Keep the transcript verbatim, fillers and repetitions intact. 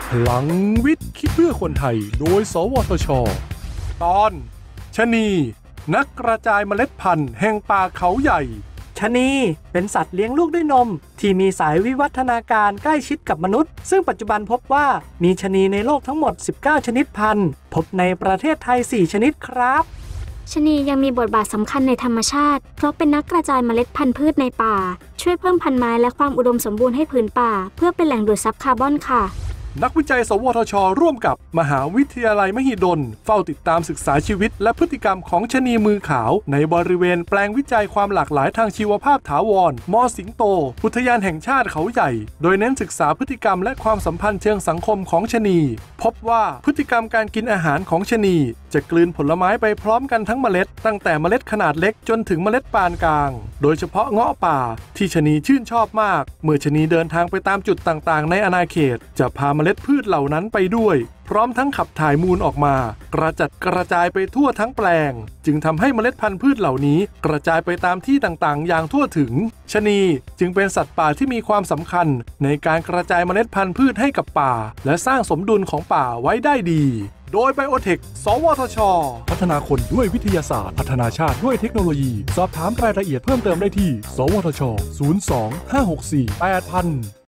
พลังวิทย์คิดเพื่อคนไทยโดยสวทช.ตอนชะนีนักกระจายเมล็ดพันธุ์แห่งป่าเขาใหญ่ชะนีเป็นสัตว์เลี้ยงลูกด้วยนมที่มีสายวิวัฒนาการใกล้ชิดกับมนุษย์ซึ่งปัจจุบันพบว่ามีชะนีในโลกทั้งหมดสิบเก้าชนิดพันธุ์พบในประเทศไทยสี่ชนิดครับชะนียังมีบทบาทสำคัญในธรรมชาติเพราะเป็นนักกระจายเมล็ดพันธุ์พืชในป่าช่วยเพิ่มพันธุ์ไม้และความอุดมสมบูรณ์ให้ผืนป่าเพื่อเป็นแหล่งดูดซับคาร์บอนค่ะนักวิจัยสวทช.ร่วมกับมหาวิทยาลัยมหิดลเฝ้าติดตามศึกษาชีวิตและพฤติกรรมของชะนีมือขาวในบริเวณแปลงวิจัยความหลากหลายทางชีวภาพถาวรมอสิงโตอุทยานแห่งชาติเขาใหญ่โดยเน้นศึกษาพฤติกรรมและความสัมพันธ์เชิงสังคมของชะนีพบว่าพฤติกรรมการกินอาหารของชะนีจะกลืนผลไม้ไปพร้อมกันทั้งเมล็ดตั้งแต่เมล็ดขนาดเล็กจนถึงเมล็ดปานกลางโดยเฉพาะเงาะป่าที่ชะนีชื่นชอบมากเมื่อชะนีเดินทางไปตามจุดต่างๆในอาณาเขตจะพาเมล็ดพืชเหล่านั้นไปด้วยพร้อมทั้งขับถ่ายมูลออกมากระจัดกระจายไปทั่วทั้งแปลงจึงทำให้เมล็ดพันธุ์พืชเหล่านี้กระจายไปตามที่ต่างๆอย่างทั่วถึงชะนีจึงเป็นสัตว์ป่าที่มีความสำคัญในการกระจายเมล็ดพันธุ์พืชให้กับป่าและสร้างสมดุลของป่าไว้ได้ดีโดยไบโอเทคสวทช.พัฒนาคนด้วยวิทยาศาสตร์พัฒนาชาติด้วยเทคโนโลยีสอบถามรายละเอียดเพิ่มเติมได้ที่สวทช. ศูนย์ สอง ห้า หก สี่ แปด ศูนย์ ศูนย์